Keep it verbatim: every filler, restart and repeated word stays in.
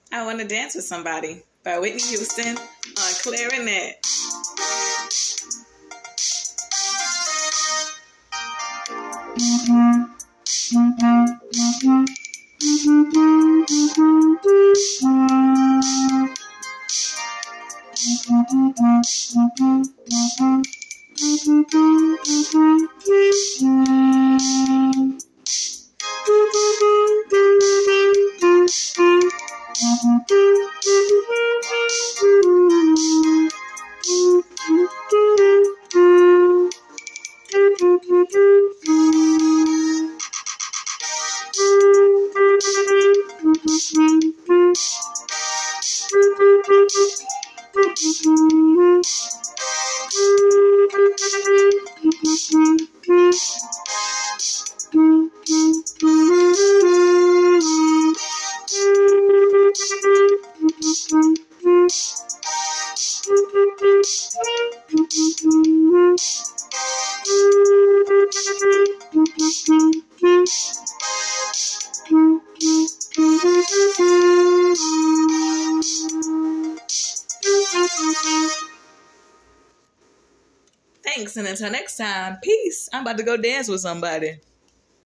I Want to Dance with Somebody by Whitney Houston on clarinet. Thanks, and until next time, peace. I'm about to go dance with somebody.